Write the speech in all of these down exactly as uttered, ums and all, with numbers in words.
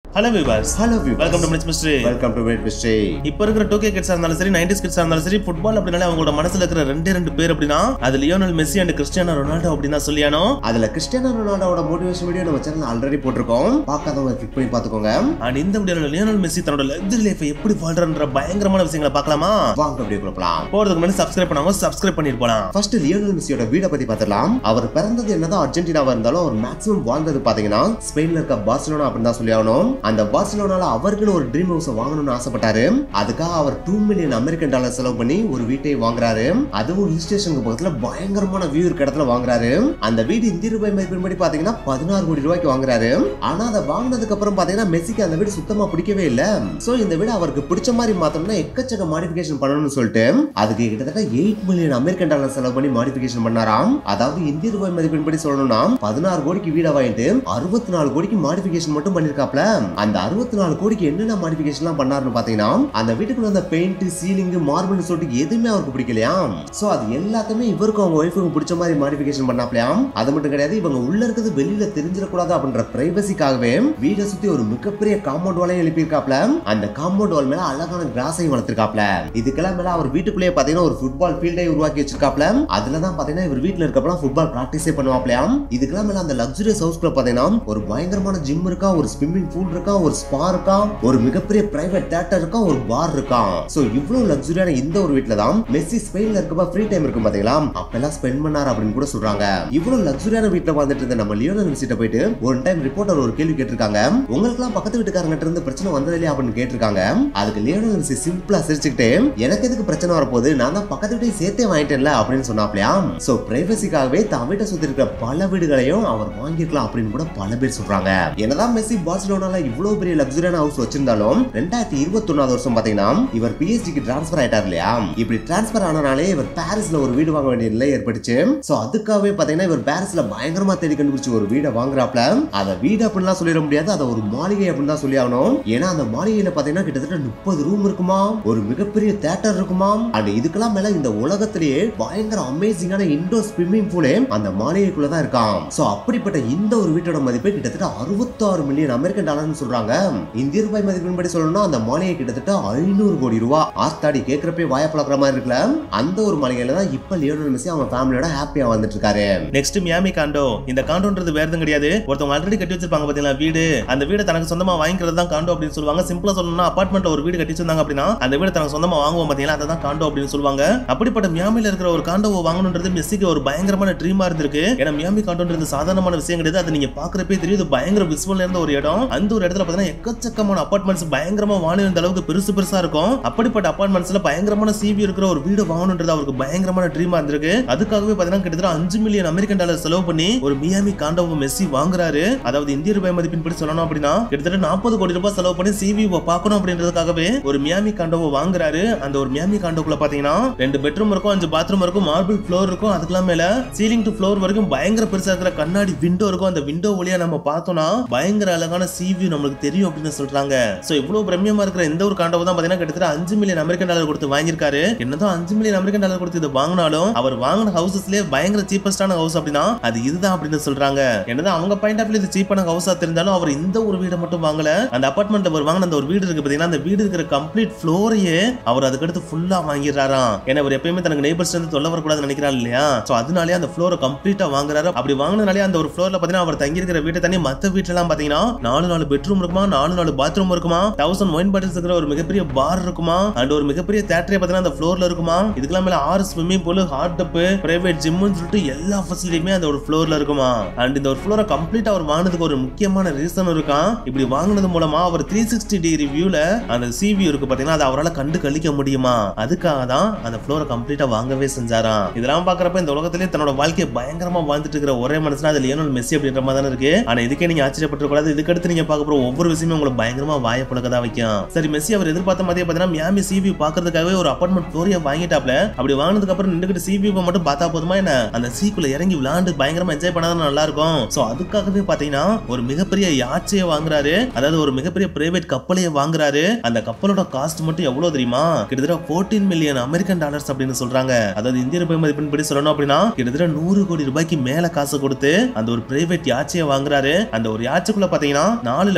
Hello viewers. Hello viewers. Welcome to Minutes Mystery. Welcome to Minutes Mystery. இப்போ இருக்கிற two K கிட்ஸா இருந்தாலும் சரி nineties கிட்ஸா இருந்தாலும் சரி ஃபுட்பால் அப்படினாலே அவங்களோட மனசுல இருக்கிற ரெண்டே ரெண்டு பேர் அப்படினா அது Lionel Messi and Cristiano Ronaldo அப்படினா சொல்லியானோ. அதுல கிறிஸ்டியானோ ரொனால்டோவோட மோட்டிவேஷன் வீடியோ நம்ம சேனல்ல ஆல்ரெடி போட்டுருக்கோம். பார்க்காதவங்க கிளிக் பண்ணி பாத்துக்கோங்க. அண்ட் இந்த வீடியோல லியோனல் மெஸ்ஸி தன்னோட லக்ஸரி லைஃபை எப்படி வாழ்றன்ற பயங்கரமான விஷயங்களை பார்க்கலாமா? வாங்க வீடியோக்குள்ள போலாம். போறதுக்கு முன்னாடி சப்ஸ்கிரைப் பண்ணாம சப்ஸ்கிரைப் பண்ணிட்டு போலாம். ஃபர்ஸ்ட் லியோனல் மெஸ்ஸியோட வீடியோ பத்தி பார்த்தறலாம். அவர் பிறந்தது என்னதான் அர்ஜென்டினாவா இருந்தாலும் அவர் மேக்ஸிமம் வாழ்ந்தது பாத்தீங்கன்னா ஸ்பெயின்ல இருக்க பார்சிலோனா அப்படினு தான் சொல்லியானோ. அந்த பார்சிலோனா அவருக்கு ஒரு ட்ரீம் ஹவுஸ் வாங்கணும்னு ஆசைப்பட்டாரு. அதுக்காக அவர் டூ மில்லியன் அமெரிக்கன் டாலர் செலவு பண்ணி ஒரு வீட்டை வாங்குறாரு. அதுவும் ஹில் ஸ்டேஷனுக்கு பக்கத்துல பயங்கரமான வியூ இருக்க இடத்துல வாங்குறாரு. அந்த வீடு இந்திய ரூபாய் மதிப்பின்படி பாத்தீங்கன்னா பதினாறு கோடி ரூபாய்க்கு வாங்குறாரு. ஆனா அதை வாங்கினதுக்கு அப்புறம் பாத்தீங்கன்னா மெஸ்ஸிக்கு அந்த வீடு சுத்தமா பிடிக்கவே இல்ல. சோ இந்த வீடு அவருக்கு பிடிச்ச மாதிரி மாத்தணும்னா எக்கச்சக்க மாடிஃபிகேஷன் பண்ணணும்னு சொல்லிட்டு அதுக்கு கிட்டத்தட்ட எயிட் மில்லியன் அமெரிக்கன் டாலர் செலவு பண்ணி மாடிஃபிகேஷன் பண்ணாராம். அதாவது இந்திய ரூபாய் மதிப்பின்படி சொல்லணும்னா பதினாறு கோடிக்கு வீடை வாங்கிட்டு அறுபத்தி நாலு கோடிக்கு மாடிஃபிகேஷன் மட்டும் பண்ணிருக்காப்ல. அந்த அறுபத்தி நாலு கோடிக்கு என்னென்ன மாடிஃபிகேஷன்லாம் பண்ணாருன்னு பாத்தீங்கன்னா அந்த வீட்டுக்குள்ள அந்த பெயிண்ட், சீலிங், மார்பிள்னு சொல்லிட்டு எதுவுமே அவருக்கு பிடிக்கலையா. சோ அது எல்லாத்தையுமே இவருக்கும் அவங்க ஒய்ஃபுக்கும் பிடிச்ச மாதிரி மாடிஃபிகேஷன் பண்ணாப்லையாம். அது மட்டும் கிடையாது, இவங்க உள்ள இருக்கிறது வெளியில தெரிஞ்சிடக்கூடாது அப்படின்ற பிரைவசிக்காகவே வீட்டை சுத்தி ஒரு மிகப்பெரிய காம்பவுண்ட் வாலையும் எழுப்பியிருக்காப்ல. அந்த காம்பவுண்ட் வால் மேல அழகான கிராஸையும் வளர்த்திருக்காப்ல. இதுக்கெல்லாம் மேல அவர் வீட்டுக்குள்ளேயே பாத்தீங்கன்னா ஒரு ஃபுட்பால் ஃபீல்டை உருவாக்கி வச்சிருக்காப்ல. அதுலதான் பாத்தீங்கன்னா இவர் வீட்டுல இருக்கப்பலாம் ஃபுட்பால் பிராக்டிஸே பண்ணுவாப்லையாம். இதுக்கெல்லாம் மேல அந்த லக்ஸரியஸ் ஹவுஸ்க்குள்ள பாத்தீங்கன்னா ஒரு பயங்கரமான ஜிம் இருக்கா, ஒரு ஸ்விம்மிங் பூல் இருக்கா, ஒரு ஸ்பா இருக்கா, ஒரு மிகப்பெரிய பிரைவேட் தியேட்டர் இருக்கா, ஒரு பார் இருக்கா. சோ இவ்வளவு லக்ஸரியான இந்த ஒரு வீட்ல தான் மெஸ்ஸி ஸ்பெயின்ல இருக்கப்ப ஃப்ரீ டைம் இருக்கும் பாத்தீங்களா, அப்பெல்லாம் ஸ்பெண்ட் பண்ணாரு அப்படின்னு கூட சொல்றாங்க. இவ்வளவு லக்ஸரியான வீட்ல வாழ்ந்துட்டு இருந்த நம்ம லியோனல் மெஸ்ஸிட்ட போயிட்டு ஒரு டைம் ரிப்போர்ட்டர் ஒரு கேள்வி கேட்டிருக்காங்க. உங்களுக்கு எல்லாம் பக்கத்து வீட்டுக்காரங்க கிட்ட இருந்து பிரச்சனை வந்தது இல்லையா அப்படின்னு கேட்டிருக்காங்க. அதுக்கு லியோனல் மெஸ்ஸி சிம்பிளா சிரிச்சுக்கிட்டு எனக்கு எதுக்கு பிரச்சனை வரப்போகுது, நான் தான் பக்கத்து வீட்டையும் சேர்த்தே வாங்கிட்டேன்ல அப்படின்னு சொன்னாப்லையா. சோ பிரைவசிக்காகவே தான் வீட்டை சுத்தி இருக்கிற பல வீடுகளையும் அவர் வாங்கிருக்கலாம் அப்படின்னு கூட பல பேர் சொல்றாங்க. என்னதான் மெஸ்ஸி பார்சிலோனால இவ்வளவு பெரிய லக்ஸரியான ஹவுஸ் வச்சிருந்தாலும் ரெண்டாயிரத்தி இருபத்தி ஒன்னாவது வருஷம் பாத்தீங்கன்னா இவர் பிஎஸ்ஜிக்கு டிரான்ஸ்பர் ஆயிட்டார் இல்லையா. இப்படி டிரான்ஸ்பர் ஆனனாலே இவர் பாரிஸ்ல ஒரு வீடு வாங்க வேண்டிய நிலை ஏற்பட்டுச்சு. சோ அதுக்காகவே பாத்தீங்கன்னா இவர் பாரிஸ்ல பயங்கரமா தேடி கண்டுபிடிச்சு ஒரு வீடை வாங்குறாப்ல. அத வீடு அப்படின்லாம் சொல்லிட முடியாது, அத ஒரு மாளிகை அப்படின்னு தான் சொல்லி ஆகணும். ஏன்னா அந்த மாளிகையில பாத்தீங்கன்னா கிட்டத்தட்ட முப்பது ரூம் இருக்குமா, ஒரு மிகப்பெரிய தியேட்டர் இருக்குமா. அண்ட் இதுக்கெல்லாம் மேல இந்த உலகத்திலேயே பயங்கர அமேசிங்கான இண்டோர் ஸ்விம்மிங் பூலே அந்த மாளிகைக்குள்ள தான் இருக்காம். சோ அப்படிப்பட்ட இந்த ஒரு வீட்டோட மதிப்பு கிட்டத்தட்ட அறுபத்தி ஆறு மில்லியன் அமெரிக்கன் டாலர்னு சொல்றாங்க. இந்திய ரூபாய் மதிப்பின்படி சொல்லணும்னா அந்த மாளிகை கிட்டத்தட்ட ஐநூறு கோடி ரூபாய். ஆஸ்தாடி கேக்குறப்பே வாய பழக்கிற மாதிரி இருக்குல்ல. அந்த ஒரு மாளிகையில தான் இப்ப லியோனல் மெஸ்ஸி அவங்க ஃபேமிலியோட ஹாப்பியா வந்துட்டு இருக்காரு. Next Miami condo. இந்த காண்டோன்றது வேற எதுவும் கிடையாது, ஒருத்தவங்க ஆல்ரெடி கட்டி வச்சிருப்பாங்க பாத்தீங்களா வீடு, அந்த வீடு தனக்கு சொந்தமா வாங்கிக்கிறது தான் காண்டோ அப்படின்னு சொல்லுவாங்க. சிம்பிளா சொல்லணும்னா அபார்ட்மெண்ட்ல ஒரு வீடு கட்டி வச்சிருந்தாங்க அப்படின்னா அந்த வீடு தனக்கு சொந்தமா வாங்குவோம் பாத்தீங்களா, அதான் காண்டோ அப்படின்னு சொல்லுவாங்க. அப்படிப்பட்ட மியாமில இருக்கிற ஒரு காண்டோவை வாங்கணும்ன்றது மெஸ்ஸிக்கு ஒரு பயங்கரமான ட்ரீமா இருந்திருக்கு. ஏன்னா மியாமி காண்டோன்றது சாதாரணமான விஷயம் கிடையாது, அது நீங்க பாக்குறப்பே தெரியுது பயங்கர விசுவல்ல இருந்த ஒரு இடம். அந்த ஒரு இடத்துல பாத்தீங்கன்னா எக்கச்சக்கமான அபார்ட்மெண்ட்ஸ் பயங்கரமா வாழுந்த அளவுக்கு பெருசு பெருசா இருக்கும். அப்படிப்பட்ட அபார்ட்மெண்ட்ஸ்ல பயங்கரமான சிவி இருக்கிற ஒரு வீடு வாங்கணும்ன்றது அவருக்கு பயங்கரமான ட்ரீமா இருந்திருக்கு. அதுக்காகவே பாத்தீங்கன்னா கிட்டத்தட்ட அஞ்சு மில்லியன் அமெரிக்கன் டாலர் செலவு பண்ணி ஒரு மியாமி காண்டோவை மெஸ்ஸி வாங்குறாரு. அதாவது இந்திய ரூபாய் மதிப்பின்படி சொல்லணும் அப்படின்னா கிட்டத்தட்ட நாற்பது கோடி ரூபாய் செலவு பண்ணி சிவியை பார்க்கணும் அப்படின்றதுக்காகவே ஒரு மியாமி காண்டோவை வாங்குறாரு. அந்த ஒரு மியாமி காண்டோக்குள்ள பாத்தீங்கன்னா ரெண்டு பெட்ரூம் இருக்கும், அஞ்சு பாத்ரூம் இருக்கும், மார்பிள் ஃப்ளோர் இருக்கும். அதுக்கெல்லாம் மேல சீலிங் டு ஃப்ளோர் வரைக்கும் பயங்கர பெருசா இருக்கிற கண்ணாடி விண்டோ இருக்கும். அந்த விண்டோ வழியா நம்ம பார்த்தோம்னா பயங்கர அழகான சிவி நம்மளுக்கு தெரியும் அப்படின்னு சொல்றாங்க. சோ இவ்வளவு பிரம்மியமா இருக்கிற இந்த ஒரு காண்டோவை தான் பாத்தீங்கன்னா கிட்டத்தட்ட அஞ்சு மில்லியன் அமெரிக்கன் டாலர் கொடுத்து வாங்கியிருக்காரு. என்னதான் அஞ்சு மில்லியன் அமெரிக்கன் டாலர் கொடுத்து இது வாங்கினாலும் அவர் வாங்கின ஹவுசஸ்லயே பயங்கர சீப்பஸ்டான ஹவுஸ் அப்படின்னா அது இதுதான் அப்படின்னு சொல்றாங்க. என்னதான் அவங்க பாயிண்ட் ஆஃப் வியூ இது சீப்பான ஹவுஸா தெரிஞ்சாலும் அவர் இந்த ஒரு வீடை மட்டும் வாங்கல. அந்த அபார்ட்மெண்ட்ல அவர் வாங்கின அந்த ஒரு வீடு இருக்கு பாத்தீங்கன்னா, அந்த வீடு இருக்கிற கம்ப்ளீட் ஃப்ளோரையே அவர் அதுக்கு அடுத்து ஃபுல்லா வாங்கிடுறாராம். ஏன்னா அவர் எப்பயுமே தனக்கு நெய்பர்ஸ் வந்து தொல்லை வரக்கூடாதுன்னு நினைக்கிறாரு இல்லையா. சோ அதனாலே அந்த ஃப்ளோரை கம்ப்ளீட்டா வாங்குறாரு. அப்படி வாங்கினாலே அந்த ஒரு ஃப்ளோர்ல பாத்தீங்கன்னா அவர் தங்கி இருக்கிற வீட்டை தனி மத்த வீட்டுல எல்லாம் பாத்தீங்கன்னா நாலு நாலு பெட்ரூம் இருக்குமா, நாலு நாலு பாத்ரூம் இருக்குமா, தௌசண்ட் ஒயின் பாட்டில்ஸ் இருக்கிற ஒரு மிகப்பெரிய பார் இருக்குமா, அண்ட் ஒரு மிகப்பெரிய தியேட்டரே பாத்தீங்கன்னா அந்த ஃப்ளோர்ல இருக்குமா. இதுக்கெல்லாம் மேல ஆறு swimming pool, hot tub, private ஜிம்னு சொல்லிட்டு எல்லா ஃபெசிலிட்டியுமே அந்த ஒரு ஃப்ளோர்ல இருக்குமா. அண்ட் இந்த ஒரு ஃப்ளோரை கம்ப்ளீட்டா அவர் வாங்கினதுக்கு ஒரு முக்கியமான ரீசன் இருக்கா. இப்படி வாங்கினது மூலமா அவர் த்ரீ சிக்ஸ்டி டிகிரி வியூல அந்த சிவி இருக்கு பாத்தீங்கன்னா அதை அவரால் கண்டு கழிக்க முடியுமா. அதுக்காக தான் அந்த ஃப்ளோரை கம்ப்ளீட்டா வாங்கவே செஞ்சாராம். இதெல்லாம் பாக்குறப்ப இந்த உலகத்திலே தன்னோட வாழ்க்கையை பயங்கரமா வாழ்ந்துட்டு இருக்கிற ஒரே மனுஷனா அது லியோனல் மெஸ்ஸி அப்படின்ற மாதிரி தான் இருக்கு. ஆனா இதுக்கே நீங்க ஆச்சரியப்பட்டு கூடாது. இதுக்கு அடுத்து நீங்க பார்க்க போற ஒவ்வொரு விஷயமும் உங்களுக்கு பயங்கரமா வாய புழக்கதான் வைக்கும். சரி, மெஸ்ஸி அவர் எதிர்பார்த்த மாதிரி பாத்தீங்கன்னா மியாமி சிவி பாக்குறதுக்காகவே ஒரு அபார்ட்மெண்ட் ஃப்ளோரியா வாங்கிட்டாப்ல. அப்படி வாங்கினதுக்கு அப்புறம் நின்றுகிட்டு சிவி மட்டும் பார்த்தா போதுமா என்ன, அந்த சீக்குள்ள இறங்கி விளையாண்டு பயங்கரமா என்ஜாய் பண்ணாதான் நல்லா இருக்கும். சோ அதுக்காகவே பாத்தீங்கன்னா ஒரு மிகப்பெரிய யாட்சியை வாங்குறாரு. அதாவது ஒரு மிகப்பெரிய பிரைவேட் கப்பலையே வாங்குறாரு. அந்த கப்பலோட காஸ்ட் மட்டும் எவ்வளவு தெரியுமா, கிட்டத்தட்ட பதினான்கு மில்லியன் அமெரிக்கன் டாலர்ஸ் அப்படின்னு சொல்றாங்க. அதாவது இந்திய ரூபாய் மதிப்பின்படி சொல்லணும் அப்படின்னா கிட்டத்தட்ட நூறு கோடி ரூபாய்க்கு மேல காசு கொடுத்து அந்த ஒரு பிரைவேட் யாட்சியை வாங்குறாரு. அந்த ஒரு யாட்சிக்குள்ள பாத்தீங்கன்னா நாலு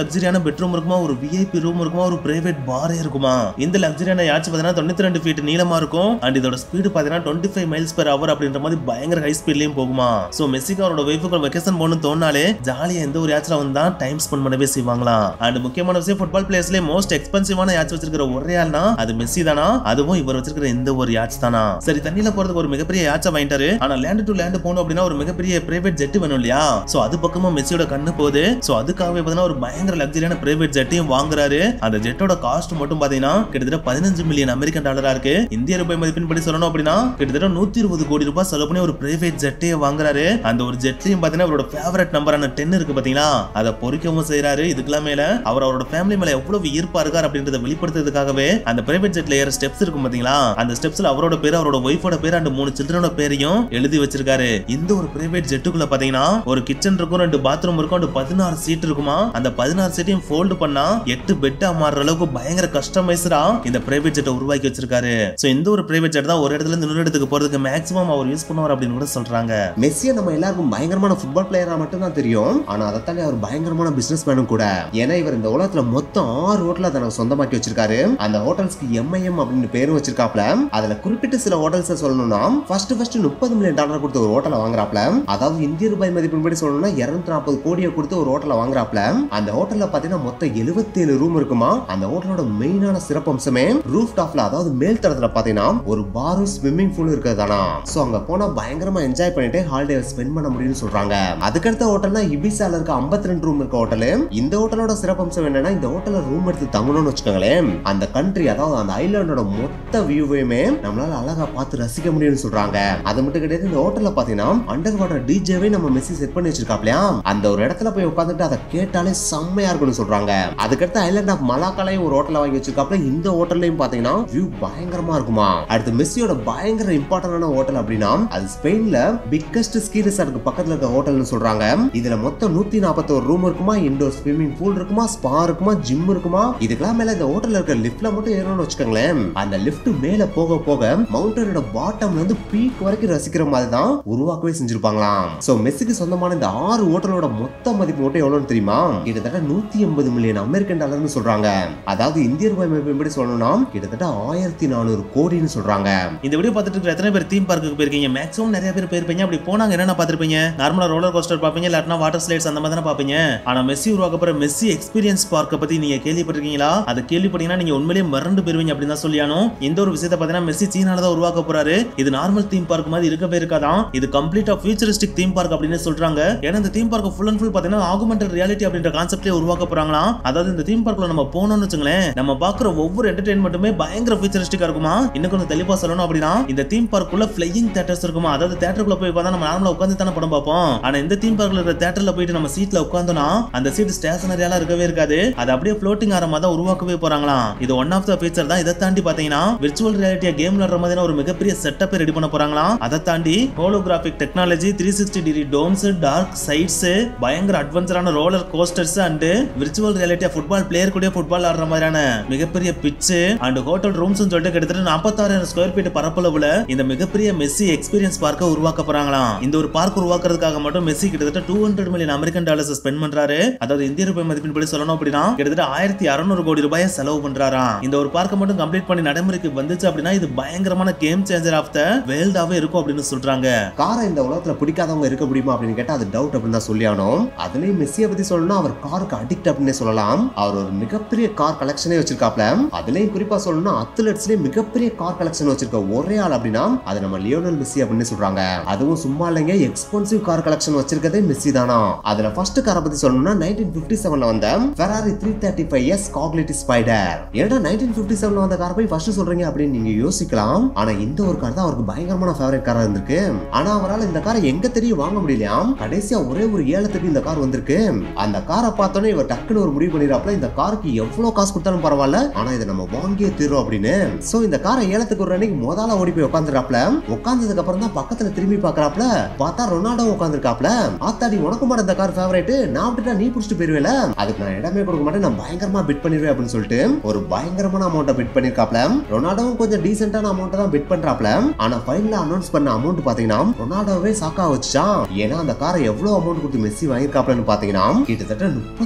லக்ஸரியான பெட்ரூம் இருக்குமா, ஒரு விஐபி ரூம் இருக்குமா, ஒரு பிரைவேட் பாரே இருக்குமா. இந்த லக்ஸரியான யாட்ச் பாத்தீங்கன்னா தொண்ணூத்தி ரெண்டு ஃபீட் நீளமா இருக்கும். அண்ட் இதோட ஸ்பீடு பாத்தீங்கன்னா இருபத்தி ஐந்து மைல்ஸ் பெர் ஹவர் அப்படின்ற மாதிரி பயங்கர ஹை ஸ்பீட்லயும் போகுமா. சோ மெஸ்ஸிக்கு அவரோட வைஃபுக்கு வெக்கேஷன் போகணும்னு தோணாலே ஜாலியா எந்த ஒரு யாட்ச்ல வந்து தான் டைம் ஸ்பெண்ட் பண்ணவே செய்வாங்களாம். அண்ட் முக்கியமான விஷயம், ஃபுட்பால் பிளேயர்ஸ்லயே மோஸ்ட் எக்ஸ்பென்சிவான யாட்ச் வச்சிருக்கிற ஒரே ஆள்னா அது மெஸ்ஸி தானா. அதுவும் இவர் வச்சிருக்கிற இந்த ஒரு யாட்ச் தானா. சரி, தண்ணியில போறதுக்கு ஒரு மிகப்பெரிய யாட்ச வாங்கிட்டாரு. ஆனா லேண்ட் டு லேண்ட் போகணும் அப்படின்னா ஒரு மிகப்பெரிய பிரைவேட் ஜெட் வேணும் இல்லையா. சோ அது பக்கமா மெஸ்ஸியோட கண்ணு போகுது. சோ அதுக்காகவே பாத்தீங்கன்னா ஒரு பயங்கர லக்ஸரியான பிரைவேட் ஜெட்டையும் வாங்குறாரு. அந்த ஜெட்டோட காஸ்ட் மட்டும் பாத்தீங்கன்னா கிட்டத்தட்ட பதினஞ்சு மில்லியன் அமெரிக்கன் டாலரா இருக்கு. இந்திய ரூபாய் மதிப்பின்படி சொல்லணும் அப்படின்னா கிட்டத்தட்ட நூத்தி இருபது கோடி ரூபாய் செலவு பண்ணி ஒரு பிரைவேட் ஜெட்டையை வாங்குறாரு. அந்த ஒரு ஜெட்லயும் பாத்தீங்கன்னா அவரோட ஃபேவரட் நம்பரான டென் இருக்கு பாத்தீங்களா, அதை பொறிக்கவும் செய்யறாரு. இதுக்கெல்லாம் மேல அவர் அவரோட ஃபேமிலி மேல எவ்வளவு ஈர்ப்பா இருக்கார் அப்படின்றத வெளிப்படுத்துறதுக்காகவே அந்த பிரைவேட் ஜெட்ல ஏற ஸ்டெப்ஸ் இருக்கும் பாத்தீங்களா, அந்த ஸ்டெப்ஸ்ல அவரோட பேர், அவரோட ஒய்ஃபோட பேர் அண்ட் மூணு சில்ட்ரனோட பேரையும் எழுதி வச்சிருக்காரு. இந்த ஒரு பிரைவேட் ஜெட்டுக்குள்ள பாத்தீங்கன்னா ஒரு கிச்சன் இருக்கும், ரெண்டு பாத்ரூம் இருக்கும், அண்ட் பதினாறு சீட் இருக்குமா. அந்த பதினாறு சீட்டையும் ஃபோல்ட் பண்ணா எட்டு பெட்டா மாறுற அளவுக்கு பயங்கர கஸ்டமைஸ்டா இந்த பிரைவேட் ஜெட்டை உருவாக்கி வச்சிருக்காரு. சோ இந்த ஒரு பிரைவேட் ஜெட் தான் ஒரு இடத்துல இருந்து இன்னொரு இடத்துக்கு போறதுக்கு மேக்ஸிமம் அவர் யூஸ் பண்ணுவார் அப்படின்னு கூட சொல்றாங்க. மெஸ்ஸியை நம்ம எல்லாருக்கும் பயங்கரமான ஃபுட்பால் பிளேயரா மட்டும் தான் தெரியும். ஆனா அதைத்தாண்டி அவர் பயங்கரமான பிசினஸ் மேனும் கூட. ஏன்னா இவர் இந்த உலகத்துல மொத்தம் ஆறு ஹோட்டல தனக்கு சொந்தமாக்கி வச்சிருக்காரு. அந்த ஹோட்டல்ஸ்க்கு எம்ஐஎம் அப்படின்னு பேரும் வச்சிருக்காப்ல. அதுல குறிப்பிட்ட சில ஹோட்டல்ஸ் சொல்லணும்னா ஃபர்ஸ்ட் ஃபர்ஸ்ட் முப்பது மில்லியன் டாலர் கொடுத்து ஒரு ஹோட்டலை வாங்குறாப்ல. அதாவது இந்திய ரூபாய் மதிப்பின்படி சொல்லணும்னா இருநூத்தி நாற்பது கோடியை கொடுத்து ஒரு ஹோட்டலை வாங்குறாப்ல. அந்த ஹோட்டல்ல பாத்தீங்கன்னா மொத்தம் எழுபத்தி ஏழு ரூம் இருக்குமா. அந்த ஹோட்டலோட மெயினான சிறப்பம்சமே ரூஃப் டாப்ல, அதாவது மேல் தளத்துல பாத்தீங்கன்னா ஒரு பாரும் ஸ்விம்மிங் பூல் இருக்கிறதானா. சோ அங்க போனா பயங்கரமா என்ஜாய் பண்ணிட்டு ஹாலிடே ஸ்பெண்ட் பண்ண முடியும்னு சொல்றாங்க. அதுக்கடுத்த ஹோட்டல்னா இபிசால இருக்க ஐம்பத்தி ரெண்டு ரூம் இருக்க ஹோட்டல். இந்த ஹோட்டலோட சிறப்பம்சம் என்னன்னா இந்த ஹோட்டல்ல ரூம் எடுத்து தங்கணும்னு வச்சுக்கோங்களேன், அந்த கண்ட்ரி அதாவது அந்த ஐலாண்டோட மொத்த வியூவையுமே நம்மளால அழகா பார்த்து ரசிக்க முடியும்னு சொல்றாங்க. அது மட்டும் கிடையாது, இந்த ஹோட்டல்ல பாத்தீங்கன்னா அண்டர் வாட்டர் டிஜேவே நம்ம மெஸ்ஸி செட் பண்ணி வச்சிருக்காப்லையா. அந்த ஒரு இடத்துல போய் உட்காந்துட்டு அதை கேட்டாலே செம்மையா இருக்கும்னு சொல்றாங்க. அதுக்கடுத்து ஐலாண்ட் ஆஃப் மலாக்காலையும் ஒரு ஹோட்டல் வாங்கி வச்சிருக்காப்ல. இந்த ஹோட்டல்லையும் பாத்தீங்கன்னா வியூ பயங்கரமா இருக்குமா. அடுத்து மெஸ்ஸியோட பயங்கர இம்பார்ட்டன்டான ஹோட்டல் அப்படின்னா அது ஸ்பெயின்ல பிக்கஸ்ட் ஸ்கீ ரிசார்ட்க்கு பக்கத்துல இருக்க ஹோட்டல்னு சொல்றாங்க. இதுல மொத்தம் நூத்தி நாற்பத்தி ஒரு ரூம் இருக்குமா, இண்டோர் ஸ்விம்மிங் பூல் இருக்குமா, ஸ்பா இருக்குமா, ஜிம் இருக்குமா. இதுக்கெல்லாம் மேல இந்த ஹோட்டல்ல இருக்க லிஃப்ட்ல மட்டும் ஏறணும்னு வச்சுக்கோங்களேன், அந்த லிஃப்ட் மேல போக போக மவுண்டனோட பாட்டம்ல இருந்து பீக் வரைக்கும் ரசிக்கிற மாதிரி தான் உருவாக்கவே செஞ்சிருப்பாங்களாம். சோ மெஸ்ஸிக்கு சொந்தமான இந்த ஆறு ஹோட்டலோட மொத்த மதிப்பு மட்டும் எவ்வளவுன்னு தெரியுமா, கிட்டத்தட்ட நூத்தி எண்பது மில்லியன் அமெரிக்கன் டாலர்னு சொல்றாங்க. அதாவது இந்திய ரூபாய் மதிப்பின்படி சொல்லணும்னா கிட்டத்தட்ட ஆயிரத்தி நானூறு கோடின்னு சொல்றாங்க. இந்த வீடியோ பார்த்துட்டு இருக்கிற எத்தனை பேர் தீம் பார்க்குக்கு போயிருக்கீங்க? மேக்ஸிமம் நிறைய பேர் போயிருப்பீங்க. அப்படி போனாங்க என்னென்ன பார்த்திருப்பீங்க? நார்மலா ரோலர் கோஸ்டர் பாப்பீங்க, இல்லாட்டினா வாட்டர் ஸ்லைட்ஸ் அந்த மாதிரி தானே பாப்பீங்க. ஆனா மெஸ்ஸி உருவாக்கப்படுற மெஸ்ஸி எக்ஸ்பீரியன்ஸ் பார்க்க பத்தி நீங்க கேள்விப்பட்டிருக்கீங்களா? அதை கேள்விப்பட்டீங்கன்னா நீங்க உண்மையிலேயே மறந்து போயிருவீங்க அப்படின்னு தான் சொல்லியானோ. இந்த ஒரு விஷயத்தை பார்த்தீங்கன்னா மெஸ்ஸி சீனால தான் உருவாக்க போறாரு. இது நார்மல் தீம் பார்க் மாதிரி இருக்கவே இருக்காதான். இது கம்ப்ளீட்டா ஃபியூச்சரிஸ்டிக் தீம் பார்க் அப்படின்னு சொல்றாங்க. ஏன்னா இந்த theme park full and full பார்த்தீங்கன்னா ஆகுமெண்டட் ரியாலிட்டி அப்படின்ற கான்செப்ட்லயே உருவாக்க போறாங்களா. அதாவது இந்த தீம் பார்க்ல நம்ம போனோம்னு வச்சுங்களேன், நம்ம பாக்குற ஒவ்வொரு என்டர்டெயின்மெண்ட்டுமே பயங்கர ஃபியூச்சரிஸ்டிக்கா இருக்குமா. இன்னும் கொஞ்சம் தெளிவா சொல்லணும் அப்படின்னா இந்த தீம் பார்க்குள்ள ஃப்ளையிங் தியேட்டர்ஸ் இருக்குமா. அதாவது தியேட்டருக்குள்ள போய் பார்த்தா நம்ம நார்மலா உட்கார்ந்து தானே படம் பார்ப்போம். ஆனா இந்த தீம் பார்க்ல இருக்கிற தியேட்டர்ல போயிட்டு நம்ம சீட்ல உட்கார்ந்தோம்னா அந்த சீட் ஸ்டேஷனரியால இருக்கவே இருக்காது. அது அப்படியே ஃப்ளோட்டிங் ஆற மாதிரி தான் உருவாக்கவே போறாங்களாம். இது ஒன் ஆஃப் த ஃபீச்சர் தான். இதை தாண்டி பாத்தீங்கன்னா விர்ச்சுவல் ரியாலிட்டியா கேம் விளையாடுற மாதிரி ஒரு மிகப்பெரிய செட்டப் ரெடி பண்ண போறாங்களாம். அதை தாண்டி holographic technology, three sixty degree domes, dark sides, பயங்கர அட்வென்ச்சரான ரோலர் கோஸ்டர்ஸ் அண்ட் விர்ச்சுவல் ரியாலிட்டியா ஃபுட்பால் பிளேயர் கூட ஃபுட்பால் ஆடுற மாதிரியான மிகப்பெரிய பிட்ச் அண்ட் ஹோட்டல் ரூம்ஸ் சொல்லிட்டு கிட்டத்தட்ட நாற்பத்தாயிரம் ஸ்கொயர் ஃபீட் பரப்பளவுல இந்த மிகப்பெரிய மெஸ்ஸி எக்ஸ்பீரியன்ஸ் பார்க்க உருவாக்க போறாங்களாம். இந்த ஒரு பார்க் உருவாக்குறதுக்காக மட்டும் மெஸ்ஸி கிட்டத்தட்ட two hundred million American dollars spend பண்றாரு. அதாவது இந்திய ரூபாய் மதிப்பின்படி சொல்லணும் அப்படின்னா கிட்டத்தட்ட ஆயிரத்தி அறுநூறு கோடி ரூபாய் செலவு பண்றாராம். இந்த ஒரு பார்க்க மட்டும் கம்ப்ளீட் பண்ணி நடைமுறைக்கு வந்துச்சு அப்படின்னா இது பயங்கரமான கேம் சேஞ்சர் ஆஃப் த வேர்ல்டாவே இருக்கும் அப்படின்னு சொல்றாங்க. காரை இந்த உலகத்துல பிடிக்காதவங்க இருக்க முடியுமா அப்படின்னு கேட்டா அது டவுட் அப்படின்னு தான் சொல்லி ஆகணும். அதுலயும் மெஸ்ஸியை பத்தி சொல்லணும்னா அவர் காருக்கு அடிக்ட் அப்படின்னு சொல்லலாம். அவர் ஒரு மிகப்பெரிய கார் கலெக்ஷனே வச்சிருக்காப்ல. அதுலயும் குறிப்பா சொல்லணும்னா அத்லெட்ஸ்லயே மிகப்பெரிய கார் கலெக்ஷன் வச்சிருக்க ஒரே ஆள் அப்படின்னா அது நம்ம லியோனல் மெஸ்ஸி அப்படின்னு சொல்றாங்க. அதுவும் சும்மா இல்லைங்க, எக்ஸ்பென்சிவ் கார் கலெக்ஷன் வச்சிருக்கதே மெஸ்ஸி தானா. அதுல ஃபர்ஸ்ட் காரை பத்தி சொல்லணும்னா நைன்டீன் பிப்டி செவன்ல வந்த Ferrari three thirty five S Scaglietti spider. ஏன்னா நைன்டீன் பிப்டி செவன்ல வந்த காரை போய் ஃபர்ஸ்ட் சொல்றீங்க அப்படின்னு நீங்க யோசிக்கலாம். ஆனா இந்த ஒரு கார் தான் அவருக்கு பயங்கரமான ஃபேவரட் காரா இருந்திருக்கு. ஆனா அவரால் இந்த காரை எங்க தெரியும் வாங்க முடியலையா. கடைசியா ஒரே ஒரு ஏலத்துக்கு இந்த கார் வந்திருக்கு. அந்த காரை பார்த்தோன்னே இவர் டக்குன்னு ஒரு முடிவு பண்ணிடுறாப்ல, இந்த காருக்கு எவ்வளவு காசு கொடுத்தாலும் பரவாயில்ல, ஆனா இதை நம்ம வாங்கியே தீரும் அப்படின்னு. சோ இந்த காரை ஏலத்துக்கு ஒரு அன்னைக்கு முதல்ல ஓடி போய் உட்காந்துறாப்ல. உட்கார்ந்ததுக்கு அப்புறம் தான் பக்கத்துல திரும்பி பாக்குறாப்ல, பார்த்தா ரொனால்டோ உட்காந்துருக்காப்ல. ஆத்தாடி உனக்கு மாட்ட இந்த கார் ஃபேவரட், நான் விட்டுட்டா நீ புடிச்சிட்டு போயிருவேல, அதுக்கு நான் இடமே கொடுக்க மாட்டேன், நான் பயங்கரமா பிட் பண்ணிடுவேன் அப்படின்னு சொல்லிட்டு ஒரு பயங்கரமான அமௌண்ட்டை பிட் பண்ணிருக்காப்ல. ரொனால்டோவும் கொஞ்சம் டீசென்டான அமௌண்ட் தான் பிட் பண்றாப்ல. ஆனா ஃபைனலா அனௌன்ஸ் பண்ண அமௌண்ட் பாத்தீங்கன்னா ரொனால்டோவே சாக்கா வச்சான். ஏன்னா அந்த காரை எவ்வளவு அமௌண்ட் கொடுத்து மெஸ்ஸி வாங்கிருக்காப்லன்னு பாத்தீங்கன்னா கிட்டத்தட்ட முப்பத்தி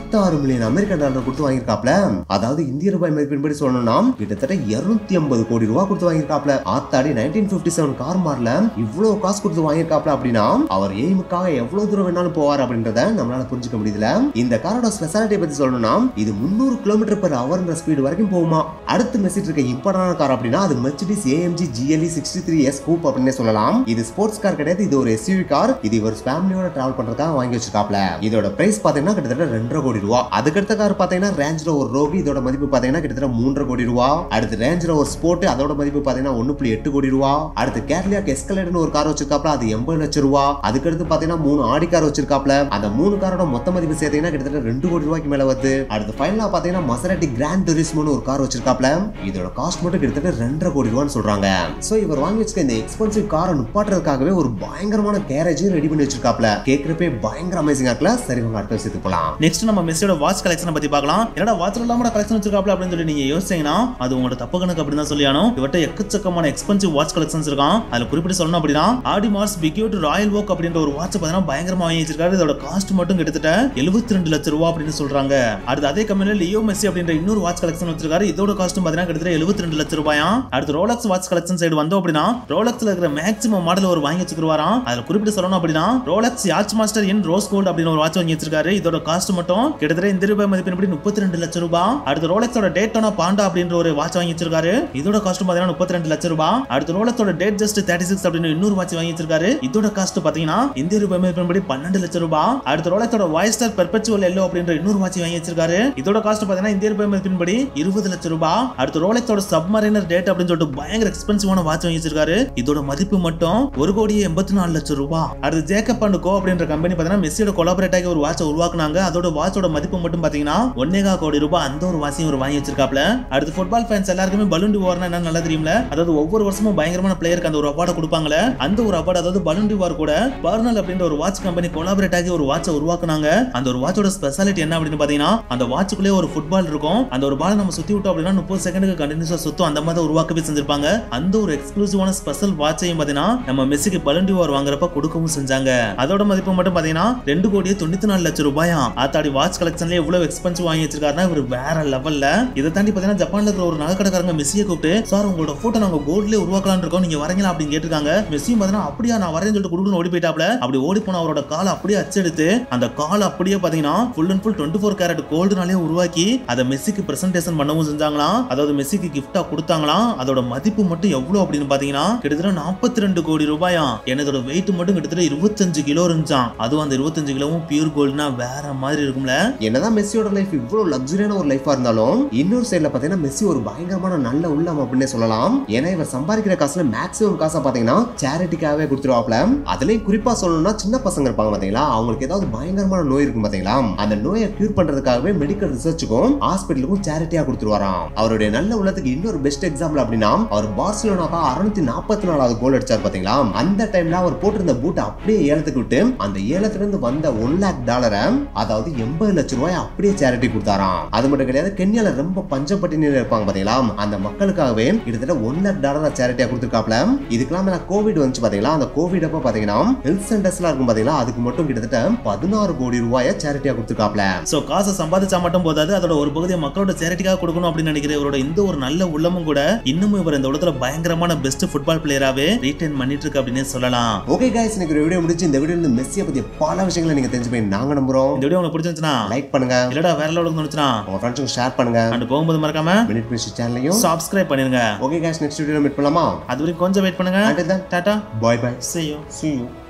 இருபத்தாறு மில்லியன் அமெரிக்கன் டாலர் கொடுத்து வாங்கியிருக்காப்ல. அதாவது இந்திய ரூபாய் மதிப்பின்படி சொல்லணும்னா கிட்டத்தட்ட இருநூத்தி ஐம்பது கோடி ரூபாய் கொடுத்து வாங்கியிருக்காப்ல. ஆத்தாடி நைன்டீன் பிப்டி செவன் கார் மாடல இவ்வளவு காசு கொடுத்து வாங்கியிருக்காப்ல அப்படின்னா அவர் எய்முக்காக எவ்வளவு தூரம் வேணாலும் போவார் அப்படின்றத நம்மளால புரிஞ்சுக்க முடியுதுல. இந்த காரோட ஸ்பெஷாலிட்டி பத்தி சொல்லணும்னா இது முன்னூறு கிலோமீட்டர் பெர் ஹவர்ன்ற ஸ்பீடு வரைக்கும் போகுமா. அடுத்து மெஸ்ஸிட்டு இருக்க இம்பார்ட்டன்டான கார் அப்படின்னா அது Mercedes AMG GLE sixty three S coupe அப்படின்னே சொல்லலாம். இது ஸ்போர்ட்ஸ் கார் கிடையாது, இது ஒரு எஸ்யூவி கார். இது இவர் ஃபேமிலியோட டிராவல் பண்றதுக்காக வாங்கி வச்சிருக்காப்ல. இதோட பிரைஸ் பாத்தீங்கன்னா கிட்டத்தட்ட ரெண்டரை கோடி ரூபா. அதுக்கடுத்த கார் பாத்தீங்கன்னா ரேஞ்ச் ரோவர் ரோவி, இதோட மதிப்பு பாத்தீங்கன்னா கிட்டத்தட்ட மூன்றரை கோடி ரூபா. அடுத்து ரேஞ்ச் ரோவர் ஸ்போர்ட், அதோட மதிப்பு பாத்தீங்கன்னா ஒன்னு புள்ளி எட்டு கோடி ரூபா. அடுத்து கேட்லியாக் எஸ்கலேட்னு ஒரு கார் வச்சிருக்காப்ல, அது எண்பது லட்சம் ரூபா. அதுக்கடுத்து பாத்தீங்கன்னா மூணு ஆடி கார் வச்சிருக்காப்ல. அந்த மூணு காரோட மொத்த மதிப்பு சேர்த்தீங்கன்னா கிட்டத்தட்ட ரெண்டு கோடி ரூபாய்க்கு மேல வருது. அடுத்து ஃபைனலா பாத்தீங்கன்னா மசராட்டி கிராண்ட் டூரிஸ்மோன்னு ஒரு கார் வச்சிருக்காப்ல. இதோட காஸ்ட் மட்டும் கிட்டத்தட்ட ரெண்டரை கோடி ரூபான்னு சொல்றாங்க. சோ இவர் வாங்கி வச்சிருக்க இந்த எக்ஸ்பென்சிவ் காரை நிப்பாட்டுறதுக்காகவே ஒரு பயங்கரமான கேரேஜையும் ரெடி பண்ணி வச்சிருக்காப்ல. கேக்குறப்பே பயங்கர அமேசிங்கா இருக்குல்ல. சரி உங்க அடுத்த விஷயத்துக்கு போலாம். நெக்ஸ்ட் நம்ம மெஸ்ஸியோட வாட்ச் கலெக்ஷனை பத்தி பார்க்கலாம். என்னடா வாட்ச்ல இல்லாம கலெக்ஷன் வச்சிருக்காப்ல அப்படின்னு சொல்லி நீங்க யோசிச்சீங்கன்னா அது உங்களோட தப்பு கணக்கு அப்படின்னு தான் சொல்லியானோ. இவர்ட்ட எக்கச்சக்கமான எக்ஸ்பென்சிவ் வாட்ச் கலெக்ஷன்ஸ் இருக்கான். அதுல குறிப்பிட்டு சொல்லணும் அப்படின்னா ஆடி மார்ஸ் பிக்யூட் ராயல் ஓக் அப்படின்ற ஒரு வாட்ச் பாத்தீங்கன்னா பயங்கரமா வாங்கி வச்சிருக்காரு. இதோட காஸ்ட் மட்டும் கிட்டத்தட்ட எழுபத்தி ரெண்டு லட்சம் ரூபாய் அப்படின்னு சொல்றாங்க. அடுத்து அதே கம்பெனில லியோ மெஸ்ஸி அப்படின்ற இன்னொரு வாட்ச் கலெக்ஷன் வச்சிருக்காரு. இதோட காஸ்ட் பாத்தீங்கன்னா கிட்டத்தட்ட எழுபத்தி ரெண்டு லட்சம் ரூபாயா. அடுத்து ரோலக்ஸ் வாட்ச் கலெக்ஷன் சைடு வந்தோம் அப்படின்னா ரோலக்ஸ்ல இருக்கிற மேக்ஸிமம் மாடல் ஒரு வாங்கி வச்சிருக்காராம். அதுல குறிப்பிட்டு சொல்லணும் அப்படின்னா ரோலக்ஸ் யாட்ச் மாஸ்டர் இன் ரோஸ் கோல்ட் அப்படின்னு ஒரு வாட்ச் வாங்கி வச்சிருக்காரு. இதோட காஸ்ட் மட்டும் கிட்டத்தட்ட இந்த ரூபாய் மதிப்பின்படி முப்பத்தி ரெண்டு லட்சம் ரூபாய். அடுத்து ரோலக்ஸோட டேட்டோனா பாண்டா அப்படின்ற ஒரு வாட்ச் வாங்கி வச்சிருக்காரு. இதோட காஸ்ட் பாத்தீங்கன்னா முப்பத்தி ரெண்டு லட்சம் ரூபாய். அடுத்து ரோலக்ஸோட டேட் ஜஸ்ட் முப்பத்தி ஆறு அப்படின்னு இன்னொரு வாட்ச் வாங்கி வச்சிருக்காரு. இதோட காஸ்ட் பாத்தீங்கன்னா இந்த ரூபாய் மதிப்பின்படி பன்னெண்டு லட்சம் ரூபாய். அடுத்து ரோலக்ஸோட வாய்ஸ்டர் பெர்பெச்சுவல் எல்லோ அப்படின்ற இன்னொரு வாட்ச் வாங்கி வச்சிருக்காரு. இதோட காஸ்ட் பாத்தீங்கன்னா இந்திய ரூபாய் மதிப்பின்படி இருபது லட்சம் ரூபாய். அடுத்து ரோலக்ஸோட சப்மரைனர் டேட் அப்படின்னு சொல்லிட்டு பயங்கர எக்ஸ்பென்சிவான வாட்ச் வாங்கி வச்சிருக்காரு. இதோட மதிப்பு மட்டும் ஒரு கோடி எண்பத்தி நாலு லட்சம் ரூபாய். அடுத்து ஜேக்கப் அண்ட் கோ அப்படின்ற கம்பெனி பாத்தீங்கன்னா மெஸ்ஸியோட கொலாபரேட் ஆகி ஒரு வாட்ச் உருவாக்குனாங்க. அதோட வாட்சோட மதிப்பு மட்டும் பாத்தீங்கன்னா ஒன்னேகா கோடி ரூபாய். அந்த ஒரு வாட்சையும் ஒரு வாங்கி வச்சிருக்காப்ல. அடுத்து ஃபுட்பால் ஃபேன்ஸ் எல்லாருக்குமே பலூன் டி வார்னா என்ன நல்லா தெரியும்ல. அதாவது ஒவ்வொரு வருஷமும் பயங்கரமான பிளேயருக்கு அந்த ஒரு அவார்டை கொடுப்பாங்களே, அந்த ஒரு அவார்டு அதாவது பலூன் டி வார் கூட பர்னல் அப்படின்ற ஒரு வாட்ச் கம்பெனி கொலாபரேட் ஆகி ஒரு வாட்சை உருவாக்குனாங்க. அந்த ஒரு வாட்சோட ஸ்பெஷாலிட்டி என்ன அப்படின்னு பாத்தீங்கன்னா அந்த வாட்சுக்குள்ளே ஒரு ஃபுட்பால் இருக்கும். அந்த ஒரு பாலை நம்ம சுத்தி விட்டோம் அப்படின்னா முப்பது செகண்டுக்கு கண்டினியூஸா சுத்தும். அந்த மாதிரி உருவாக்கவே செஞ்சிருப்பாங்க. அந்த ஒரு எக்ஸ்க்ளூசிவான ஸ்பெஷல் வாட்சையும் பாத்தீங்கன்னா நம்ம மெஸ்ஸிக்கு பலூன் டி வார் வாங்குறப்ப கொடுக்கவும் செஞ்சாங்க. அதோட மதிப்பு மட்டும் பாத்தீங்கன்னா ரெண்டு கோடியே தொண்ணூத்தி நாலு லட்சம் ரூபாயா. ஆத்தாடி வாட்ச் கலெக்ஷன்ல எவ்வளவு எக்ஸ்பென்சிவ் வாங்கி வச்சிருக்காருன்னா இவர் வேற லெவல்ல. இதை தாண்டி பாத்தீங்கன்னா ஜப்பான்ல இருக்கிற ஒரு நகைக்கடைக்காரங்க மெஸ்ஸியை கூப்பிட்டு சார் உங்களோட போட்டோ நாங்க கோல்ட்ல உருவாக்கலாம் இருக்கோம், நீங்க வரீங்களா அப்படின்னு கேட்டிருக்காங்க. மெஸ்ஸியும் பாத்தீங்கன்னா அப்படியே நான் வரேன்னு சொல்லிட்டு குடுக்குன்னு ஓடி போயிட்டாப்ல. அப்படி ஓடி போன அவரோட காலை அப்படியே அச்செடுத்து அந்த காலை அப்படியே பாத்தீங்கன்னா full and full twenty four carat கோல்டுனாலே உருவாக்கி அதை மெஸ்ஸிக்கு பிரசன்டேஷன் பண்ணவும் செஞ்சாங்களாம். அதாவது மெஸ்ஸிக்கு கிஃப்டா கொடுத்தாங்களாம். அதோட மதிப்பு மட்டும் எவ்வளவு அப்படின்னு பாத்தீங்கன்னா கிட்டத்தட்ட நாற்பத்தி ரெண்டு கோடி ரூபாயா. என்னதோட வெயிட் மட்டும் கிட்டத்தட்ட இருபத்தஞ்சு கிலோ இருந்துச்சான். அதுவும் அந்த இருபத்தஞ்சு கிலோவும் பியூர் கோல்டுனா வேற மாதிரி இருக்கும்ல. என்னதான் மெஸ்ஸியோட லைஃப் இவ்வளவு லக்ஸரியான ஒரு லைஃபா இருந்தாலும் இன்னொரு சைடுல பாத்தீங்கன்னா மெஸ்ஸி ஒரு பயங்கரமான நல்ல உள்ளம் அப்படின்னே சொல்லலாம். ஏன்னா இவர் சம்பாதிக்கிற காசுல மேக்ஸிமம் காசை பாத்தீங்கன்னா சேரிட்டிக்காகவே கொடுத்துருவாப்ல. அதுலயும் குறிப்பா சொல்லணும்னா சின்ன பசங்க இருப்பாங்க பாத்தீங்களா, அவங்களுக்கு ஏதாவது பயங்கரமான நோய் இருக்கும் பாத்தீங்களா, அந்த நோயை கியூர் பண்றதுக்காகவே மெடிக்கல் ரிசர்ச்சுக்கும் ஹாஸ்பிட்டலுக்கும் சேரிட்டியா கொடுத்துருவாராம். அவருடைய நல்ல உள்ளத்துக்கு இன்னொரு பெஸ்ட் எக்ஸாம்பிள் அப்படின்னா அவர் பார்சிலோனாக்கா அறுநூத்தி நாற்பத்தி நாலாவது கோல் அடிச்சார் பாத்தீங்களா. அந்த டைம்ல அவர் போட்டிருந்த பூட் அப்படியே ஏலத்துக்கு விட்டு அந்த ஏலத்துல இருந்து வந்த ஒன் லேக் டாலரை அதாவது எண்பது லட்சம் ரூபாய் அப்படியே சேரிட்டி கொடுத்தாராம். அது மட்டும் கிடையாது, கென்யால ரொம்ப பஞ்சப்பட்டினில இருப்பாங்க பாத்தீங்களா, அந்த மக்களுக்காகவே கிட்டத்தட்ட ஒன் லேக் டாலரை சேரிட்டியா கொடுத்திருக்காப்ல. இதுக்கெல்லாம் மேல கோவிட் வந்துச்சு பாத்தீங்களா, அந்த கோவிட் அப்ப பாத்தீங்கன்னா ஹெல்த் சென்டர்ஸ்லாம் இருக்கும் பாத்தீங்களா, அதுக்கு மட்டும் கிட்டத்தட்ட பதினாறு கோடி ரூபாயை சேரிட்டியா கொடுத்திருக்காப்ல. சோ காசை சம்பாதிச்சா மட்டும் போதாது, அதோட ஒரு பகுதியை மக்களோட சேரிட்டிக்காக கொடுக்கணும் அப்படின்னு நினைக்கிற இவரோட இந்த ஒரு நல்ல உள்ளமும் கூட இன்னமும் இவர் இந்த உலகத்துல பயங்கரமான பெஸ்ட் ஃபுட்பால் பிளேயராவே ரீடைன் பண்ணிட்டு இருக்கு அப்படின்னு சொல்லலாம். ஓகே गाइस, இன்னைக்கு ஒரு வீடியோ முடிஞ்சு. இந்த வீடியோல இருந்து மெஸ்ஸியை பத்தி பல விஷயங்களை நீங்க தெரிஞ்சுப்பீங்க நாங்க நம்புறோம். இந்த வீடியோ உங்களுக்கு பிடிச்சிருந்துச்சுனா லைக் பண்ணுங்க, இல்லடா வேற லெவலுக்கு தோணுச்சுனா உங்க ஃப்ரெண்ட்ஸ்க்கு ஷேர் பண்ணுங்க. அண்ட் போகும்போது மறக்காம மினிட் மினிட் சேனலையும் சப்ஸ்கிரைப் பண்ணிருங்க. ஓகே गाइस, நெக்ஸ்ட் வீடியோல மீட் பண்ணலாமா? அது வரைக்கும் கொஞ்சம் வெயிட் பண்ணுங்க. Tata, tata, bye bye, see you see you.